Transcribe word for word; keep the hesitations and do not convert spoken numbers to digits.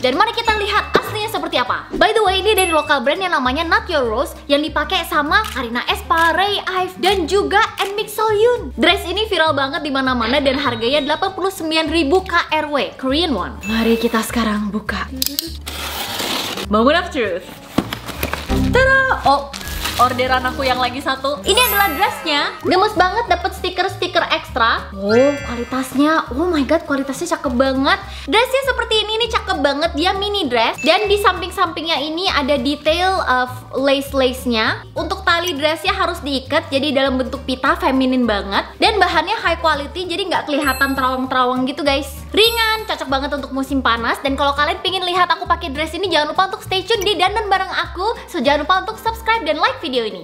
Dan mari kita lihat aslinya seperti apa. By the way, ini dari lokal brand yang namanya Not Your Rose yang dipakai sama Karina Espa, Ray Ive, dan juga Enmik Soyun. Dress ini viral banget di mana-mana dan harganya delapan puluh sembilan ribu K R W, Korean won. Mari kita sekarang buka. Moment of truth. Tada! Oh, orderan aku yang lagi satu. Ini adalah dressnya. Gemes banget, dapat stiker-stiker ekstra. Oh, kualitasnya, oh my god, kualitasnya cakep banget. Dressnya seperti ini, ini cakep banget. Dia mini dress dan di samping-sampingnya ini ada detail of lace-lace-nya. Untuk tali dressnya harus diikat, jadi dalam bentuk pita, feminin banget. Dan bahannya high quality, jadi nggak kelihatan terawang-terawang gitu guys. Ringan, cocok banget untuk musim panas. Dan kalau kalian pengen lihat aku pakai dress ini, jangan lupa untuk stay tune di Dandan bareng aku. So jangan lupa untuk subscribe dan like video ini.